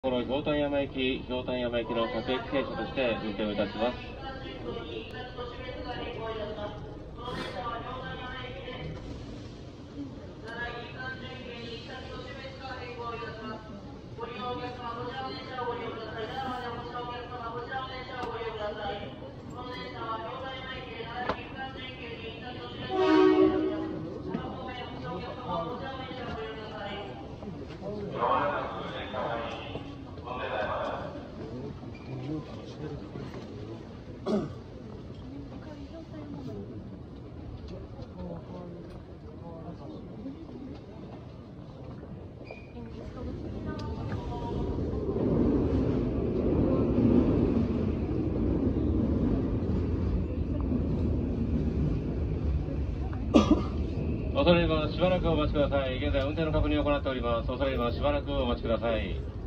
このひょうたん山駅の各駅停車として運転をいたします。恐れ入ります。しばらくお待ちください。現在運転の確認を行っております。恐れ入ります。しばらくお待ちください。